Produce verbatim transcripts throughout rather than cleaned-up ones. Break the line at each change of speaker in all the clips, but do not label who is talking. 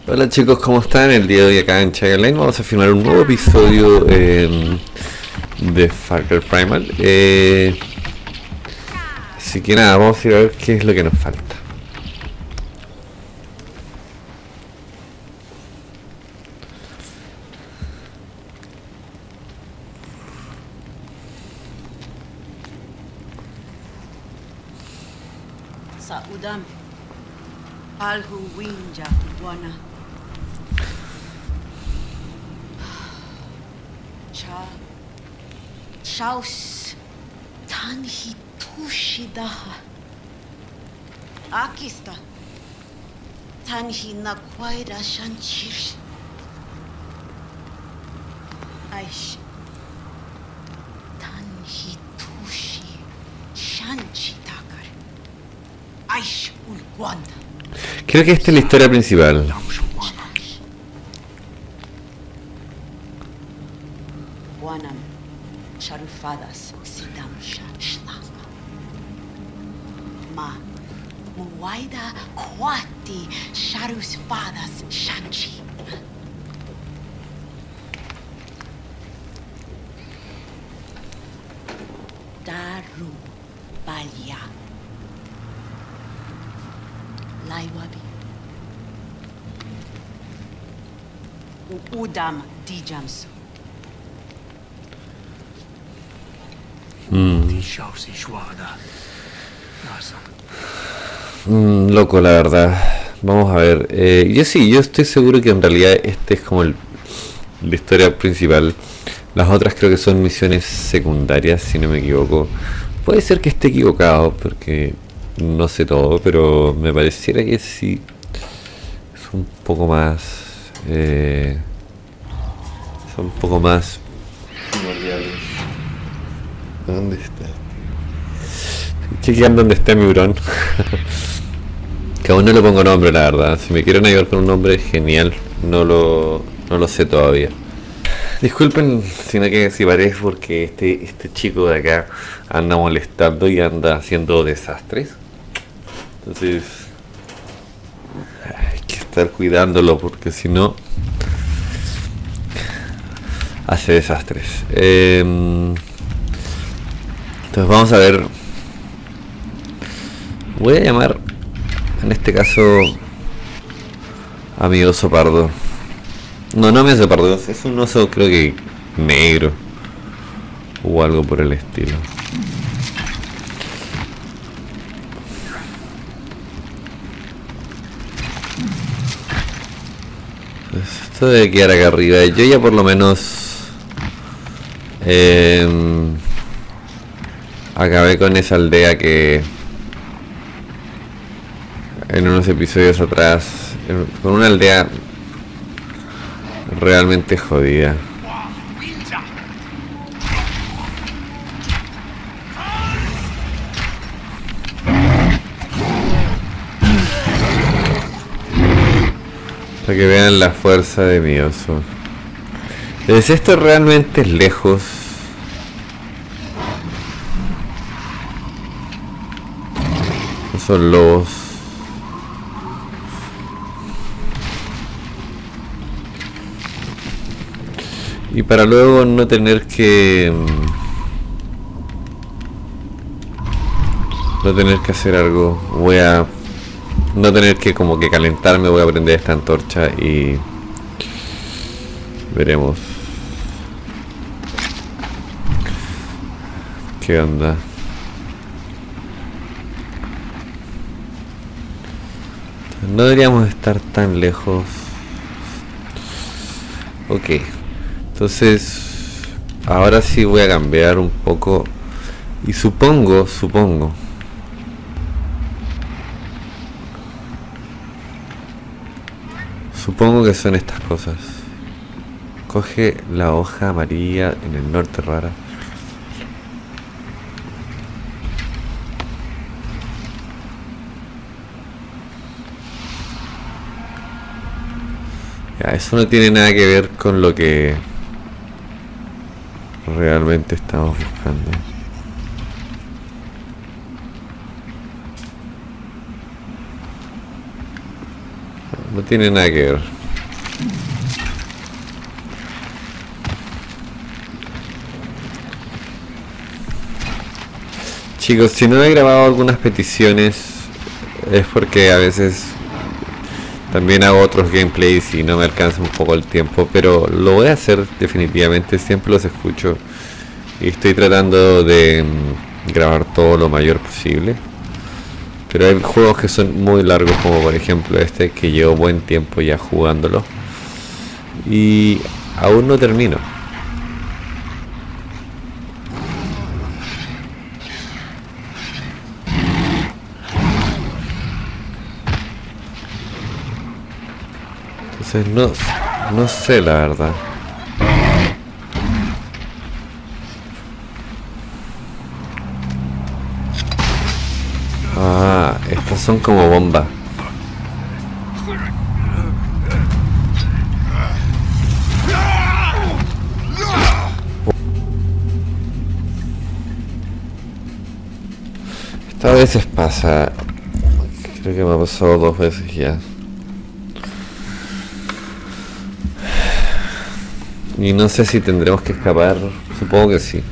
Hola chicos, ¿cómo están? El día de hoy acá en Chagaline vamos a filmar un nuevo episodio eh, de Far Cry Primal. Eh, así que nada, vamos a ir a ver qué es lo que nos falta.
Sa udam, alhu winja wana. Cha, chaus, tanhi tushidaha. Akista, tanhi nakwaira shanchir. Aish, tanhi tushi shanchi takar. Aish ulguanda.
Creo que esta es la historia principal.
Wanam, sharufadas sidam shnaka. Ma, muwaida kwati sharusfadas shanchi. Daru balya. Laiwabi. Udam dijamsu.
Mm, loco, la verdad. Vamos a ver. Eh, yo sí, yo estoy seguro que en realidad este es como el, la historia principal. Las otras creo que son misiones secundarias, si no me equivoco. Puede ser que esté equivocado, porque no sé todo, pero me pareciera que sí es un poco más eh, son un poco más primordiales. ¿Dónde está? Estoy chequeando dónde está mi hurón. Que aún no le pongo nombre, la verdad. Si me quieren ayudar con un nombre, genial. No lo, no lo sé todavía. Disculpen si no que si parece, porque este, este chico de acá anda molestando y anda haciendo desastres. Entonces hay que estar cuidándolo, porque si no hace desastres. Eh, entonces vamos a ver. Voy a llamar en este caso a mi oso pardo. No, no mi oso pardo, es un oso creo que negro o algo por el estilo. Esto debe quedar acá arriba. Yo ya por lo menos eh, acabé con esa aldea que en unos episodios atrás, con una aldea realmente jodida. Para que vean la fuerza de mi oso. Entonces esto realmente es lejos. No son lobos. Y para luego no tener que no tener que hacer algo, voy a no tener que como que calentarme, voy a prender esta antorcha y veremos qué onda. No deberíamos estar tan lejos. Ok, entonces ahora sí voy a cambiar un poco y supongo, supongo Supongo que son estas cosas. Coge la hoja amarilla en el norte rara. Ya, eso no tiene nada que ver con lo que realmente estamos buscando. No tiene nada que ver. Chicos, si no he grabado algunas peticiones es porque a veces también hago otros gameplays y no me alcanza un poco el tiempo, pero lo voy a hacer definitivamente, siempre los escucho y estoy tratando de mm, grabar todo lo mayor posible. Pero hay juegos que son muy largos, como por ejemplo este, que llevo buen tiempo ya jugándolo y aún no termino. Entonces no, no sé la verdad. Ah, estas son como bombas. Esta veces pasa. Creo que me ha pasado dos veces ya. Y no sé si tendremos que escapar. Supongo que sí.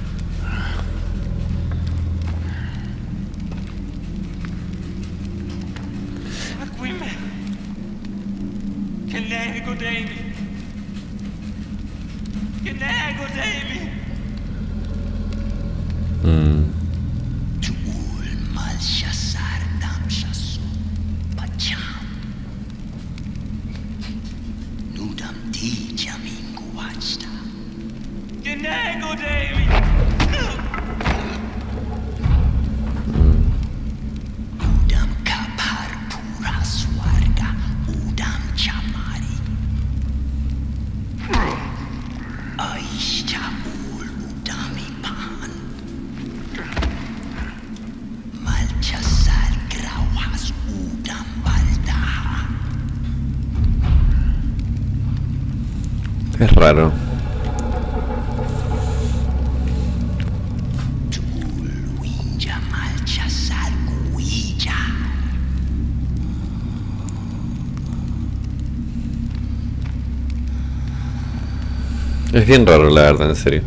Es raro. Es bien raro la verdad, en serio.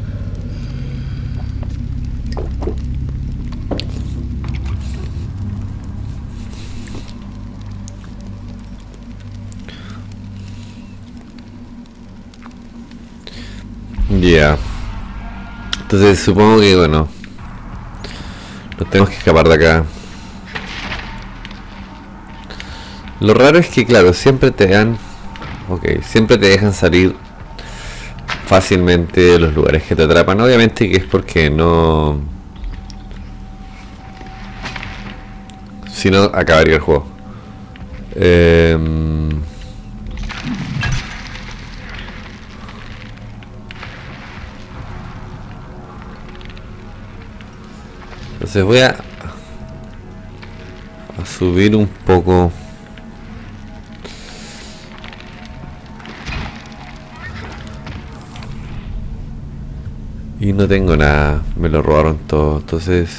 Ya. Yeah. Entonces supongo que bueno, nos tenemos que escapar de acá. Lo raro es que claro, siempre te dan, ok, siempre te dejan salir fácilmente de los lugares que te atrapan. Obviamente que es porque no, si no acabaría el juego. Eh, entonces voy a, a subir un poco. Y no tengo nada, me lo robaron todo, entonces...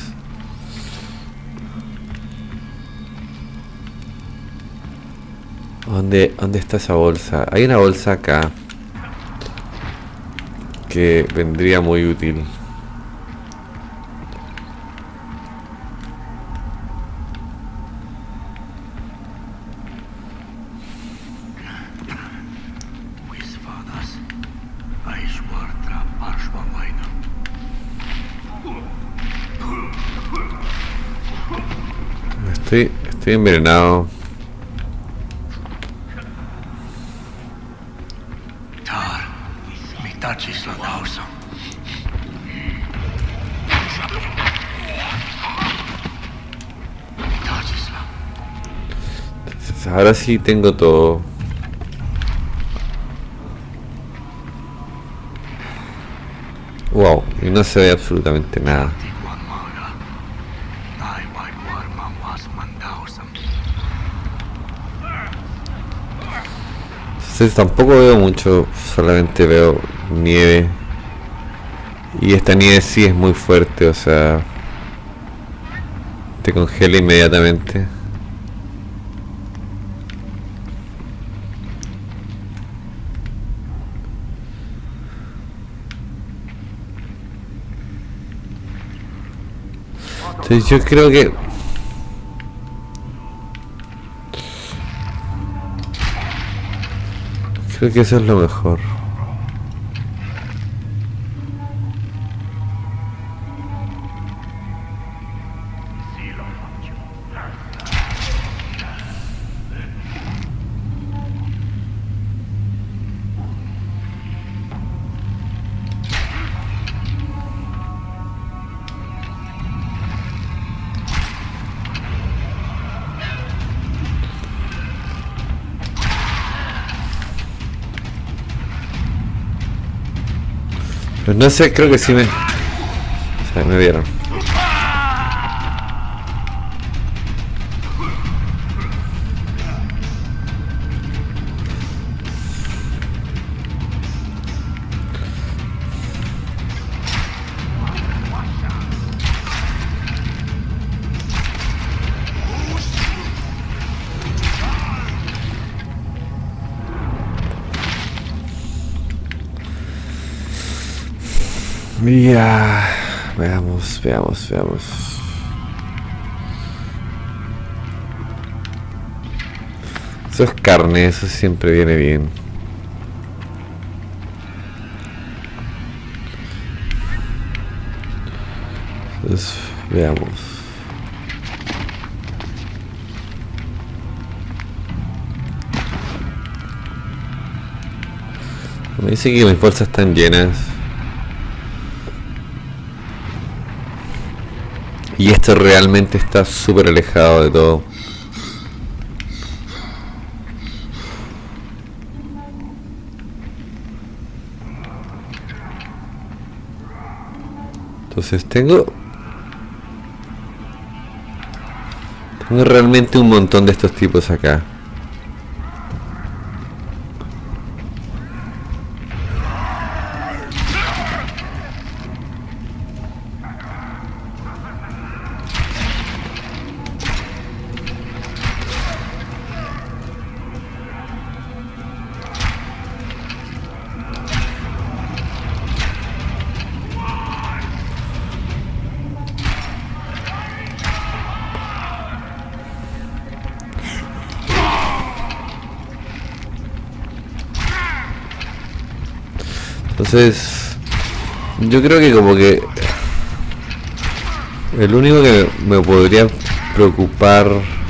¿Dónde, ¿Dónde está esa bolsa? Hay una bolsa acá que vendría muy útil. Estoy, estoy envenenado. Entonces, ahora sí tengo todo. Wow, y no se ve absolutamente nada. Entonces tampoco veo mucho, solamente veo nieve. Y esta nieve sí es muy fuerte, o sea, te congela inmediatamente. Entonces yo creo que creo que eso es lo mejor. Pues no sé, creo que sí me... O sea, me vieron. Mira, veamos, veamos, veamos. Eso es carne, eso siempre viene bien. Entonces, veamos. Me dice que mis bolsas están llenas. Y esto realmente está súper alejado de todo. Entonces tengo... Tengo realmente un montón de estos tipos acá. Entonces, yo creo que como que el único que me podría preocupar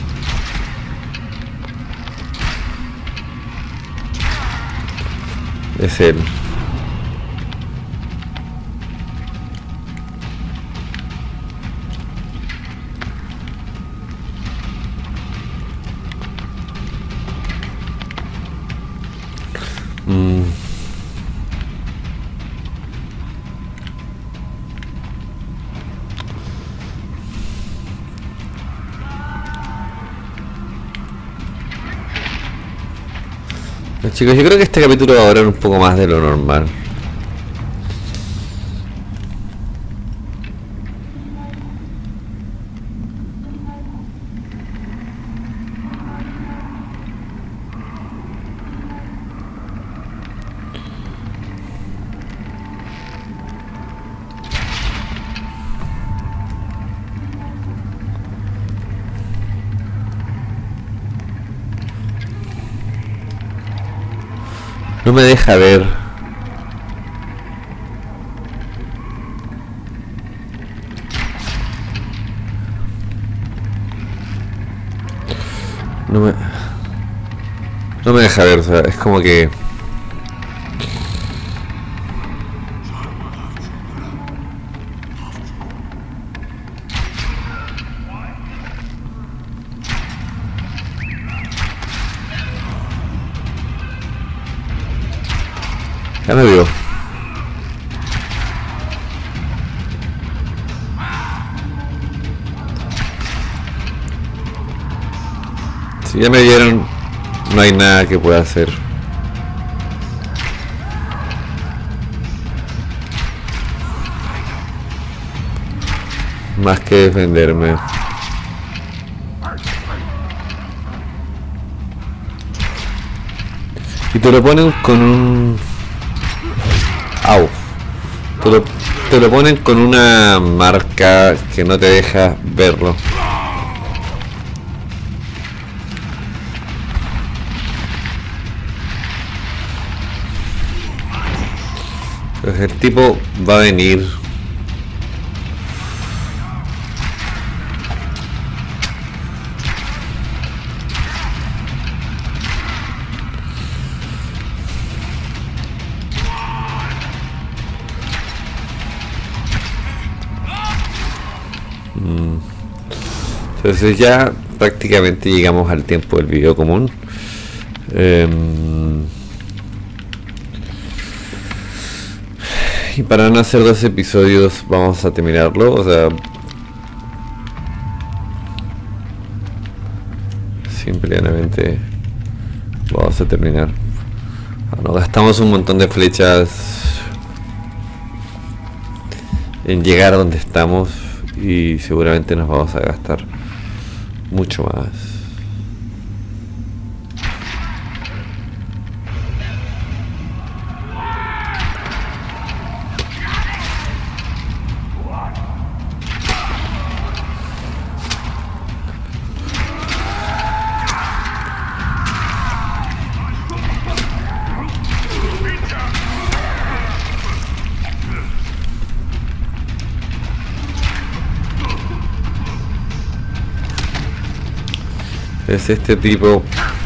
es él. Mm. Chicos, yo creo que este capítulo va a durar un poco más de lo normal. No me deja ver. No me... No me deja ver, o sea, es como que... Ya me vio. Si ya me vieron, no hay nada que pueda hacer. Más que defenderme. Y te lo ponen con un... Au. Te lo, te lo ponen con una marca que no te deja verlo. Pues el tipo va a venir. Entonces ya prácticamente llegamos al tiempo del video común. Eh, y para no hacer dos episodios vamos a terminarlo. O sea, simplemente vamos a terminar. Nos gastamos un montón de flechas en llegar a donde estamos y seguramente nos vamos a gastar mucho más. Es este tipo.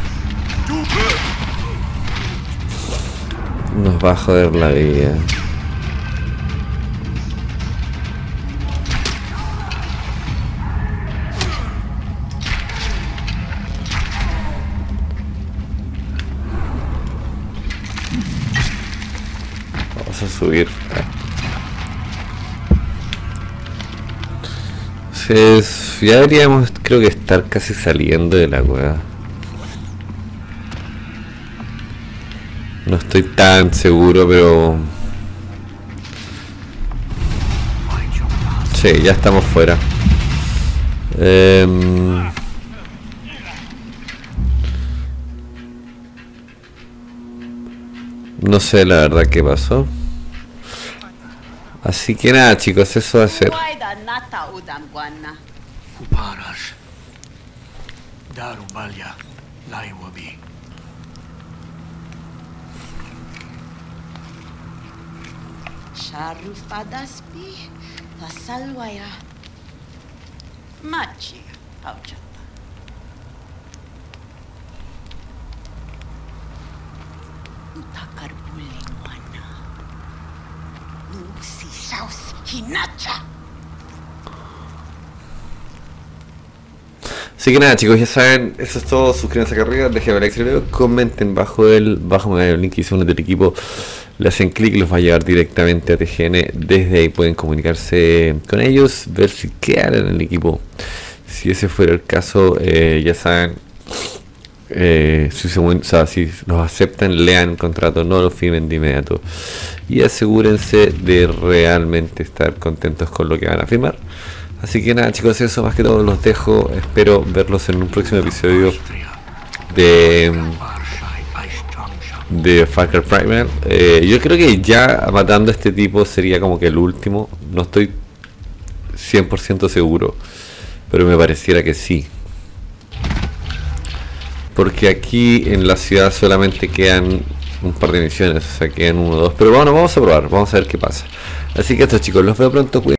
Nos va a joder la vida. Vamos a subir. Entonces, ya deberíamos, creo que estar casi saliendo de la cueva. No estoy tan seguro, pero... sí, ya estamos fuera. Eh... No sé la verdad qué pasó. Así que nada, chicos, eso va a ser.
Uparash Darubalya Laiwabi.
Sharufadaspi Tasalwaya Machi Auchata. Utakarbuli Wana Nuksi Shaus Hinacha.
Así que nada, chicos, ya saben, eso es todo. Suscríbanse acá arriba, déjenme like si el video, comenten bajo el, bajo el link y se unen del equipo, le hacen clic y los va a llevar directamente a T G N. Desde ahí pueden comunicarse con ellos, ver si quedan en el equipo. Si ese fuera el caso, eh, ya saben, eh, si, se, o sea, si los aceptan, lean el contrato, no lo firmen de inmediato y asegúrense de realmente estar contentos con lo que van a firmar. Así que nada, chicos, eso más que todo los dejo. Espero verlos en un próximo episodio de de Far Cry Primal. eh, Yo creo que ya matando a este tipo sería como que el último. No estoy cien por ciento seguro, pero me pareciera que sí, porque aquí en la ciudad solamente quedan un par de misiones, o sea, quedan uno o dos. Pero bueno, vamos a probar, vamos a ver qué pasa. Así que esto, chicos, los veo pronto. Cuídense.